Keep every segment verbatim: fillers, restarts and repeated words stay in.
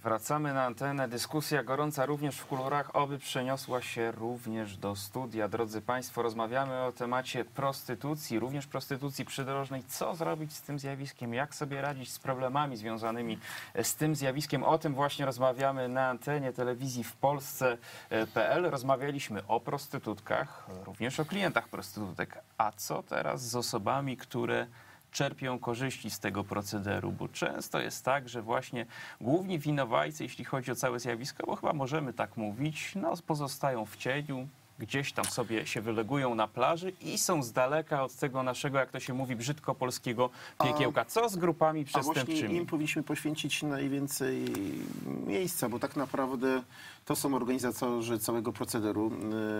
Wracamy na antenę. Dyskusja gorąca również w kuluarach, oby przeniosła się również do studia. Drodzy Państwo, rozmawiamy o temacie prostytucji, również prostytucji przydrożnej. Co zrobić z tym zjawiskiem? Jak sobie radzić z problemami związanymi z tym zjawiskiem? O tym właśnie rozmawiamy na antenie telewizji w Polsce kropka pe el. Rozmawialiśmy o prostytutkach, również o klientach prostytutek. A co teraz z osobami, które czerpią korzyści z tego procederu, bo często jest tak, że właśnie główni winowajcy, jeśli chodzi o całe zjawisko, bo chyba możemy tak mówić, no pozostają w cieniu, gdzieś tam sobie się wylegują na plaży i są z daleka od tego naszego, jak to się mówi, brzydko polskiego piekiełka. Co z grupami przestępczymi? A właśnie im powinniśmy poświęcić najwięcej miejsca, bo tak naprawdę to są organizatorzy całego procederu.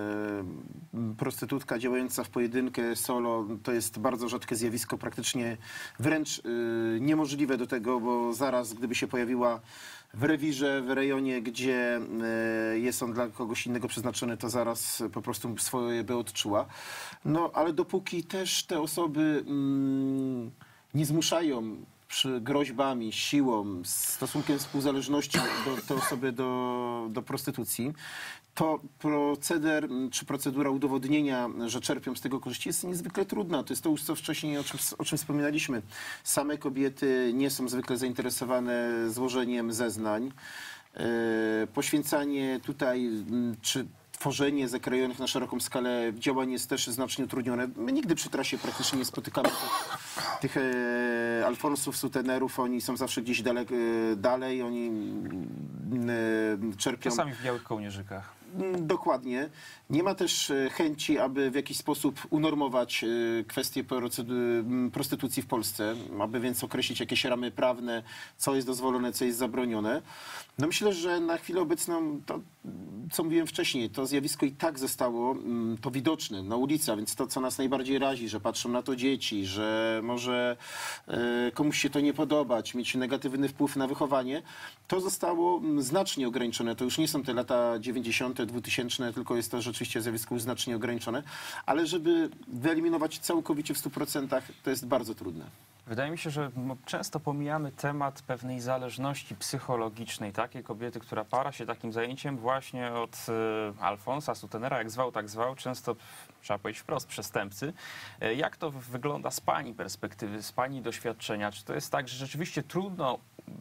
Prostytutka działająca w pojedynkę, solo, to jest bardzo rzadkie zjawisko, praktycznie wręcz niemożliwe do tego, bo zaraz, gdyby się pojawiła w rewirze, w rejonie, gdzie jest on dla kogoś innego przeznaczony, to zaraz po prostu swoje by odczuła. No, ale dopóki też te osoby mm, nie zmuszają przy groźbami, siłą, stosunkiem współzależności do, te osoby do, do prostytucji, to proceder czy procedura udowodnienia, że czerpią z tego korzyści, jest niezwykle trudna. To jest to, co wcześniej, o czym, o czym wspominaliśmy. Same kobiety nie są zwykle zainteresowane złożeniem zeznań. Poświęcanie tutaj, czy tworzenie zakrojonych na szeroką skalę działań jest też znacznie utrudnione. My nigdy przy trasie praktycznie nie spotykamy tych, tych e, alfonsów, sutenerów. Oni są zawsze gdzieś dalek, e, dalej. Oni e, czerpią... Czasami w białych kołnierzykach. Dokładnie. Nie ma też chęci, aby w jakiś sposób unormować kwestię prostytucji w Polsce, aby więc określić jakieś ramy prawne, co jest dozwolone, co jest zabronione. No myślę, że na chwilę obecną, to, co mówiłem wcześniej, to zjawisko i tak zostało to widoczne na ulicy, a więc to, co nas najbardziej razi, że patrzą na to dzieci, że może komuś się to nie podobać, mieć negatywny wpływ na wychowanie, to zostało znacznie ograniczone. To już nie są te lata dziewięćdziesiąte, dwutysięczne, tylko jest to rzeczywiście zjawisko już znacznie ograniczone, ale żeby wyeliminować całkowicie w stu procentach, to jest bardzo trudne. Wydaje mi się, że często pomijamy temat pewnej zależności psychologicznej takiej kobiety, która para się takim zajęciem właśnie od y, alfonsa, sutenera, jak zwał, tak zwał, często, trzeba powiedzieć wprost, przestępcy. Y, jak to wygląda z pani perspektywy, z pani doświadczenia? Czy to jest tak, że rzeczywiście trudno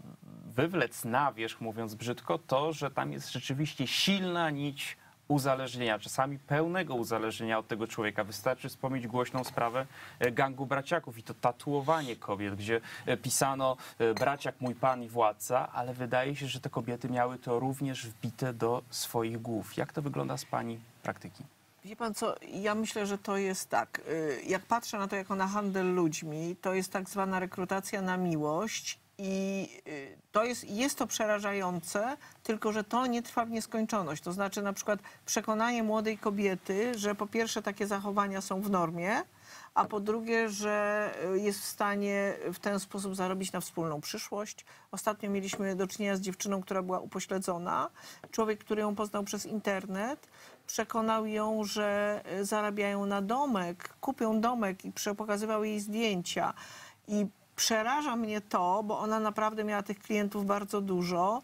wywlec na wierzch, mówiąc brzydko, to, że tam jest rzeczywiście silna nić uzależnienia, czasami pełnego uzależnienia od tego człowieka. Wystarczy wspomnieć głośną sprawę gangu braciaków i to tatuowanie kobiet, gdzie pisano braciak mój pan i władca, ale wydaje się, że te kobiety miały to również wbite do swoich głów. Jak to wygląda z pani praktyki? Wie pan co, ja myślę, że to jest tak, jak patrzę na to jako na handel ludźmi, to jest tak zwana rekrutacja na miłość. I to jest, jest to przerażające, tylko że to nie trwa w nieskończoność. To znaczy na przykład przekonanie młodej kobiety, że po pierwsze takie zachowania są w normie, a po drugie, że jest w stanie w ten sposób zarobić na wspólną przyszłość. Ostatnio mieliśmy do czynienia z dziewczyną, która była upośledzona. Człowiek, który ją poznał przez internet, przekonał ją, że zarabiają na domek, kupią domek i pokazywał jej zdjęcia. I przeraża mnie to, bo ona naprawdę miała tych klientów bardzo dużo.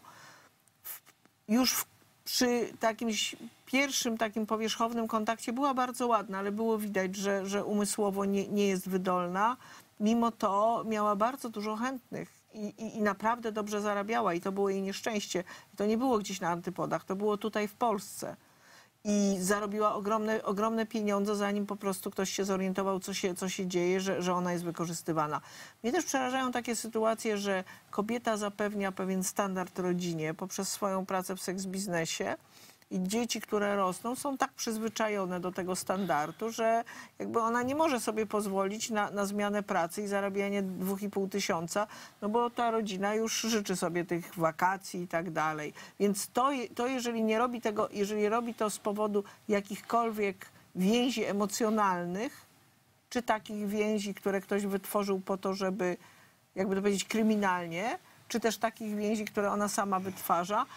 Już w, przy takim pierwszym takim powierzchownym kontakcie była bardzo ładna, ale było widać, że, że umysłowo nie, nie jest wydolna. Mimo to miała bardzo dużo chętnych i, i, i naprawdę dobrze zarabiała i to było jej nieszczęście. I to nie było gdzieś na antypodach, to było tutaj w Polsce. I zarobiła ogromne, ogromne pieniądze, zanim po prostu ktoś się zorientował, co się, co się dzieje, że, że ona jest wykorzystywana. Mnie też przerażają takie sytuacje, że kobieta zapewnia pewien standard rodzinie poprzez swoją pracę w seks biznesie i dzieci, które rosną, są tak przyzwyczajone do tego standardu, że jakby ona nie może sobie pozwolić na, na zmianę pracy i zarabianie dwóch i pół tysiąca, no bo ta rodzina już życzy sobie tych wakacji i tak dalej. Więc to, to jeżeli nie robi tego, jeżeli robi to z powodu jakichkolwiek więzi emocjonalnych, czy takich więzi, które ktoś wytworzył po to, żeby, jakby to powiedzieć, kryminalnie, czy też takich więzi, które ona sama wytwarza,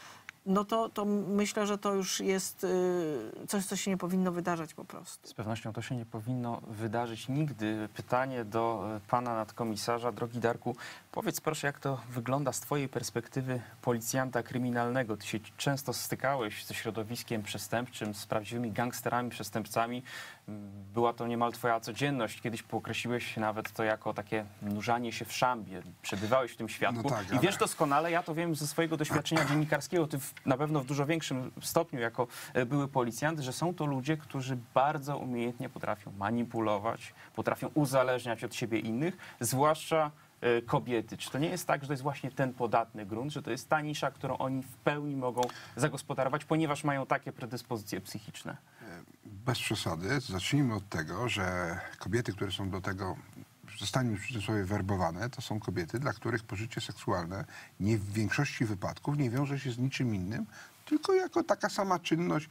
no to, to myślę, że to już jest y, coś, co się nie powinno wydarzać po prostu. Z pewnością to się nie powinno wydarzyć nigdy. Pytanie do e, pana nadkomisarza. Drogi Darku, powiedz proszę, jak to wygląda z twojej perspektywy policjanta kryminalnego. Ty się często stykałeś ze środowiskiem przestępczym, z prawdziwymi gangsterami, przestępcami. Była to niemal twoja codzienność. Kiedyś pookreśliłeś nawet to jako takie nurzanie się w szambie. Przebywałeś w tym świadku. No tak, I wiesz ale- doskonale, ja to wiem ze swojego doświadczenia dziennikarskiego, ty w, na pewno w dużo większym stopniu jako e, były policjant, że są to ludzie, którzy bardzo umiejętnie potrafią manipulować, potrafią uzależniać od siebie innych, zwłaszcza e, kobiety. Czy to nie jest tak, że to jest właśnie ten podatny grunt, że to jest ta nisza, którą oni w pełni mogą zagospodarować, ponieważ mają takie predyspozycje psychiczne? Bez przesady, zacznijmy od tego, że kobiety, które są do tego, zostańmy przy tym słowie, werbowane, to są kobiety, dla których pożycie seksualne nie w większości wypadków nie wiąże się z niczym innym, tylko jako taka sama czynność,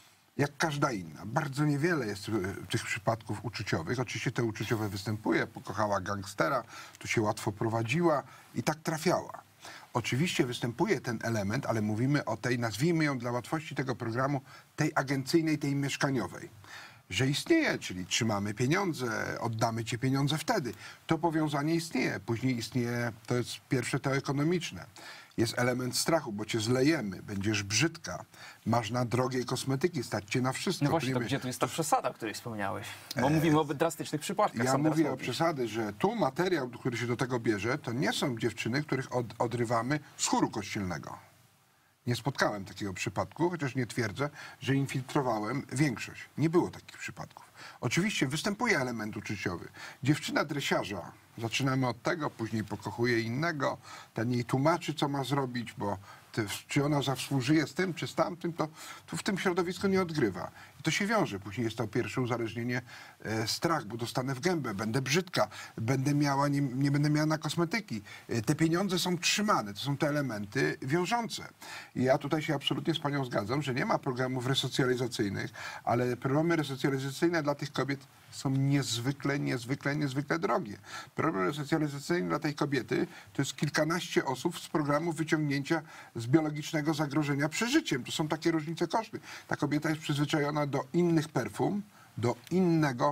jak każda inna. Bardzo niewiele jest e, tych przypadków uczuciowych. Oczywiście te uczuciowe występuje, pokochała gangstera, tu się łatwo prowadziła i tak trafiała. Oczywiście występuje ten element, ale mówimy o tej, nazwijmy ją dla łatwości tego programu, tej agencyjnej, tej mieszkaniowej. Że istnieje, czyli trzymamy pieniądze, oddamy ci pieniądze wtedy. To powiązanie istnieje. Później istnieje, to jest pierwsze to ekonomiczne. Jest element strachu, bo cię zlejemy, będziesz brzydka, masz na drogiej kosmetyki, stać cię na wszystko. No właśnie, Tu to nie- gdzie tu jest ta przesada, o której wspomniałeś? Bo mówimy o drastycznych przypadkach. Ja sam teraz mówię o mówisz. przesady, że tu materiał, który się do tego bierze, to nie są dziewczyny, których od, odrywamy z chóru kościelnego. Nie spotkałem takiego przypadku, chociaż nie twierdzę, że infiltrowałem większość. Nie było takich przypadków. Oczywiście występuje element uczuciowy. Dziewczyna dresiarza, zaczynamy od tego, później pokochuje innego, ten jej tłumaczy, co ma zrobić, bo te, czy ona zawsłużyje z tym, czy z tamtym, to, to w tym środowisku nie odgrywa. I to się wiąże. Później jest to pierwsze uzależnienie, e, strach, bo dostanę w gębę, będę brzydka, będę miała, nie, nie będę miała na kosmetyki. E, te pieniądze są trzymane, to są te elementy wiążące. I ja tutaj się absolutnie z panią zgadzam, że nie ma programów resocjalizacyjnych, ale programy resocjalizacyjne dla tych kobiet są niezwykle, niezwykle, niezwykle drogie. Program resocjalizacyjny dla tej kobiety to jest kilkanaście osób z programu wyciągnięcia z biologicznego zagrożenia przeżyciem. To są takie różnice koszty. Ta kobieta jest przyzwyczajona do innych perfum, do innego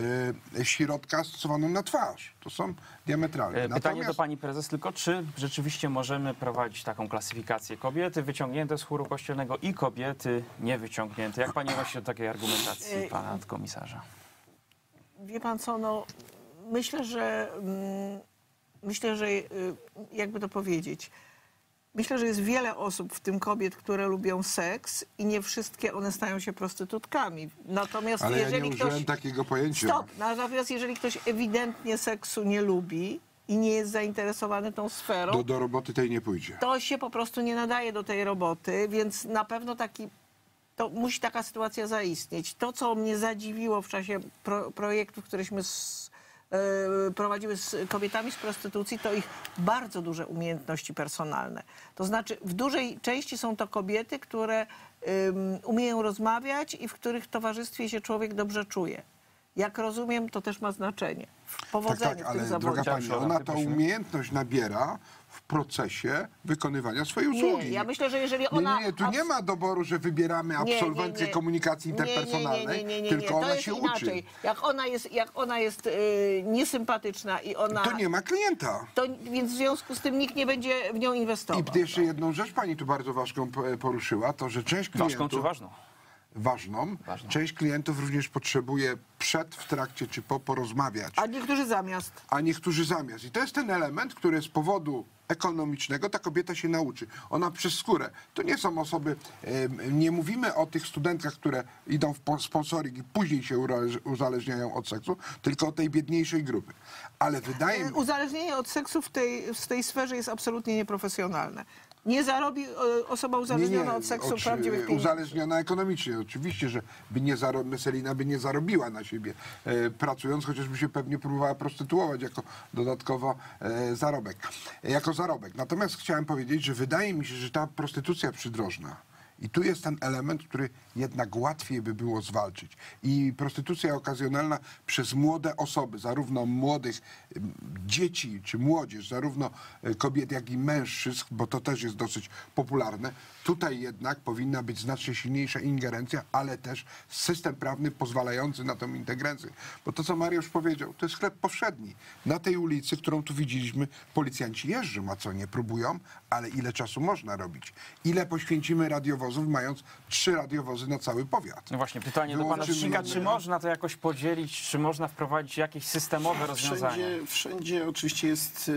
y, środka stosowanego na twarz. To są diametralne. E, Pytanie Natomiast- do pani prezes tylko, czy rzeczywiście możemy prowadzić taką klasyfikację kobiety wyciągnięte z chóru kościelnego i kobiety niewyciągnięte? Jak pani odnosi się do takiej argumentacji E, pana nadkomisarza? Wie pan co, no myślę, że mm, myślę, że y, jakby to powiedzieć, myślę, że jest wiele osób, w tym kobiet, które lubią seks i nie wszystkie one stają się prostytutkami. Natomiast Ale ja jeżeli nie ktoś... użyłem takiego pojęcia. Stop! Natomiast jeżeli ktoś ewidentnie seksu nie lubi i nie jest zainteresowany tą sferą, Do, do roboty tej nie pójdzie. to się po prostu nie nadaje do tej roboty, więc na pewno taki, to musi taka sytuacja zaistnieć. To, co mnie zadziwiło w czasie pro, projektów, któreśmy z, e, prowadziły z kobietami z prostytucji, to ich bardzo duże umiejętności personalne. To znaczy w dużej części są to kobiety, które ym, umieją rozmawiać i w których towarzystwie się człowiek dobrze czuje. Jak rozumiem, to też ma znaczenie w Tak, powodzeniu tak, w ale tym droga zawodzie. pani, Przepraszam, ona ty tę prosimy. umiejętność nabiera w procesie wykonywania swojej usługi. Nie, ja myślę, że jeżeli Nie, ona... nie, nie, tu nie ma doboru, że wybieramy Nie, nie, absolwentkę nie. komunikacji interpersonalnej, Nie, nie, nie, nie, nie, tylko nie. To ona jest się inaczej. uczy. Jak ona jest, jak ona jest yy, niesympatyczna i ona... To nie ma klienta. To, więc w związku z tym nikt nie będzie w nią inwestował. I jeszcze jedną rzecz pani tu bardzo ważką p- poruszyła, to że część klientów... Ważką czy ważną? Ważną. Ważną. Część klientów również potrzebuje przed, w trakcie czy po porozmawiać, A niektórzy zamiast. a niektórzy zamiast. I to jest ten element, który z powodu ekonomicznego ta kobieta się nauczy. Ona przez skórę. To nie są osoby, em, nie mówimy o tych studentkach, które idą w po- sponsoring i później się ura- uzależniają od seksu, tylko o tej biedniejszej grupy. Ale wydaje mi się, Uzależnienie od seksu w tej, w tej sferze jest absolutnie nieprofesjonalne. Nie zarobi e, osoba uzależniona od seksu oczy- prawdziwych pieniędzy. uzależniona ekonomicznie. Oczywiście, że by nie zaro- Messelina by nie zarobiła na siebie e, pracując, chociażby się pewnie próbowała prostytuować jako dodatkowo e, zarobek. E, jako zarobek. Natomiast chciałem powiedzieć, że wydaje mi się, że ta prostytucja przydrożna I tu jest ten element, który jednak łatwiej by było zwalczyć. I prostytucja okazjonalna przez młode osoby, zarówno młodych em, dzieci czy młodzież, zarówno e, kobiet, jak i mężczyzn, bo to też jest dosyć popularne, tutaj jednak powinna być znacznie silniejsza ingerencja, ale też system prawny pozwalający na tą ingerencję. Bo to, co Mariusz powiedział, to jest sklep powszedni. Na tej ulicy, którą tu widzieliśmy, policjanci jeżdżą, a co nie próbują, ale ile czasu można robić? Ile poświęcimy radiowozów, mając trzy radiowozy na cały powiat? No właśnie, pytanie do pana Wyłączymy Ściga, czy numer. można to jakoś podzielić, czy można wprowadzić jakieś systemowe rozwiązania? Wszędzie, wszędzie oczywiście jest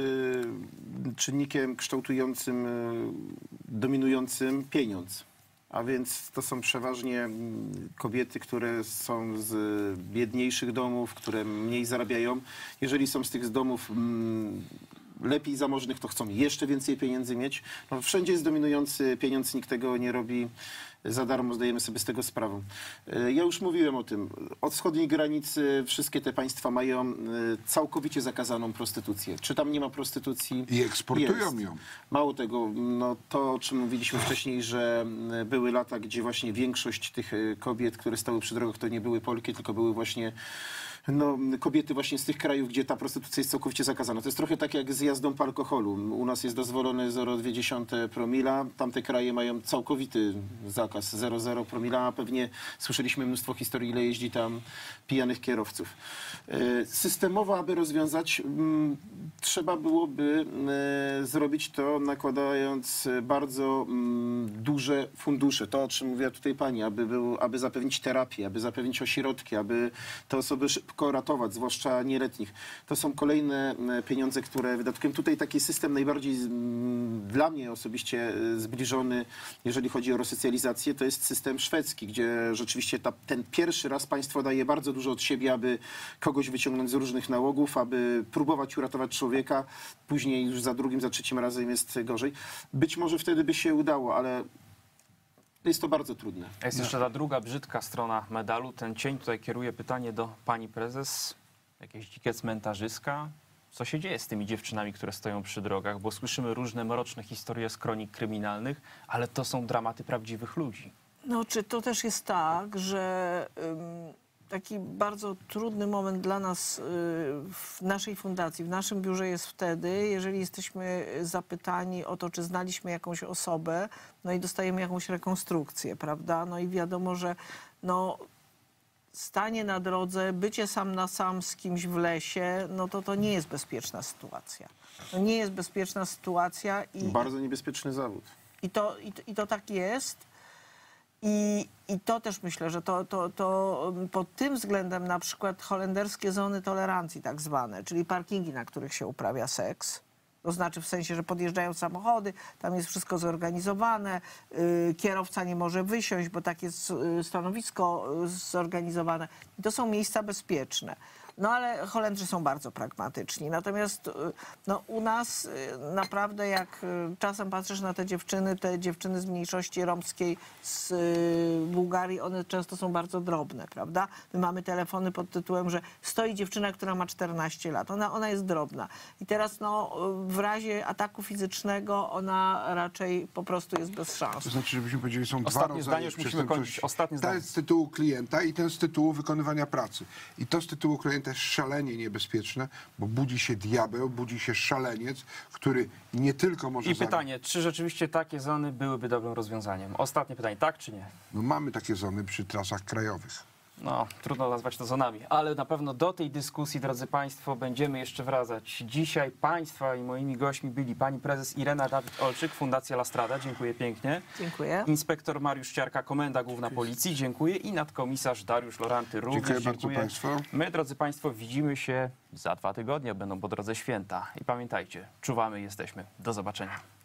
y, czynnikiem kształtującym, y, dominującym pieniądz. A więc to są przeważnie mm, kobiety, które są z biedniejszych domów, które mniej zarabiają. Jeżeli są z tych domów mm, lepiej zamożnych, to chcą jeszcze więcej pieniędzy mieć. No, wszędzie jest dominujący pieniądz, nikt tego nie robi za darmo, zdajemy sobie z tego sprawę. E, Ja już mówiłem o tym. Od wschodniej granicy wszystkie te państwa mają e, całkowicie zakazaną prostytucję. Czy tam nie ma prostytucji? I eksportują Jest. ją. Mało tego, no to o czym mówiliśmy wcześniej, że e, były lata, gdzie właśnie większość tych e, kobiet, które stały przy drogach, to nie były Polki, tylko były właśnie no, kobiety właśnie z tych krajów, gdzie ta prostytucja jest całkowicie zakazana. To jest trochę tak jak z jazdą po alkoholu. U nas jest dozwolone zero przecinek dwa promila, tamte kraje mają całkowity zakaz zero przecinek zero promila, a pewnie słyszeliśmy mnóstwo historii, ile jeździ tam pijanych kierowców. E, Systemowo, aby rozwiązać, m, trzeba byłoby e, zrobić to nakładając bardzo m, duże fundusze. To, o czym mówiła tutaj pani, aby, był, aby zapewnić terapię, aby zapewnić ośrodki, aby te osoby szybko ratować, zwłaszcza nieletnich. To są kolejne e, pieniądze, które wydatkują. Tutaj taki system najbardziej mm, dla mnie osobiście e, zbliżony, jeżeli chodzi o resocjalizację, to jest system szwedzki, gdzie rzeczywiście ta, ten pierwszy raz państwo daje bardzo dużo od siebie, aby kogoś wyciągnąć z różnych nałogów, aby próbować uratować człowieka. Później już za drugim, za trzecim razem jest gorzej. Być może wtedy by się udało, ale jest to bardzo trudne. A jest jeszcze ta druga brzydka strona medalu. Ten cień tutaj kieruje pytanie do pani prezes. Jakieś dzikie cmentarzyska. Co się dzieje z tymi dziewczynami, które stoją przy drogach? Bo słyszymy różne mroczne historie z kronik kryminalnych, ale to są dramaty prawdziwych ludzi. No, czy to też jest tak, że ym, taki bardzo trudny moment dla nas y, w naszej fundacji, w naszym biurze jest wtedy, jeżeli jesteśmy zapytani o to, czy znaliśmy jakąś osobę, no i dostajemy jakąś rekonstrukcję, prawda? No i wiadomo, że no, stanie na drodze, bycie sam na sam z kimś w lesie, no to to nie jest bezpieczna sytuacja. To nie jest bezpieczna sytuacja i, Bardzo niebezpieczny zawód. i, to, i, to, i to tak jest. I, I to też myślę, że to, to, to pod tym względem na przykład holenderskie zony tolerancji tak zwane, czyli parkingi, na których się uprawia seks, to znaczy w sensie, że podjeżdżają samochody, tam jest wszystko zorganizowane, yy, kierowca nie może wysiąść, bo takie jest yy, stanowisko yy, zorganizowane. I to są miejsca bezpieczne. No ale Holendrzy są bardzo pragmatyczni. Natomiast y, no, u nas y, naprawdę jak y, czasem patrzysz na te dziewczyny, te dziewczyny z mniejszości romskiej z y, Bułgarii, one często są bardzo drobne, prawda? My mamy telefony pod tytułem, że stoi dziewczyna, która ma czternaście lat. Ona, ona jest drobna. I teraz no, y, w razie ataku fizycznego ona raczej po prostu jest bez szans. To znaczy, żebyśmy powiedzieli, są dwa Ostatnie rodzaje zdanie, już musimy kończyć. przestępczości. Ostatnie zdanie. Ten z tytułu klienta i ten z tytułu wykonywania pracy. I to z tytułu klienta jest szalenie niebezpieczne, bo budzi się diabeł, budzi się szaleniec, który nie tylko może... I zabić- pytanie, czy rzeczywiście takie zony byłyby dobrym rozwiązaniem? Ostatnie pytanie, tak czy nie? No, mamy takie zony przy trasach krajowych. No, trudno nazwać to zonami, ale na pewno do tej dyskusji, drodzy Państwo, będziemy jeszcze wracać. Dzisiaj Państwa i moimi gośćmi byli pani prezes Irena Dawid-Olczyk, Fundacja La Strada, dziękuję pięknie. Dziękuję. Inspektor Mariusz Ciarka, Komenda Główna Policji, dziękuję. I nadkomisarz Dariusz Loranty również Dziękuję bardzo dziękuję. państwu. My, drodzy Państwo, widzimy się za dwa tygodnie, będą po drodze święta. I pamiętajcie, czuwamy, jesteśmy. Do zobaczenia.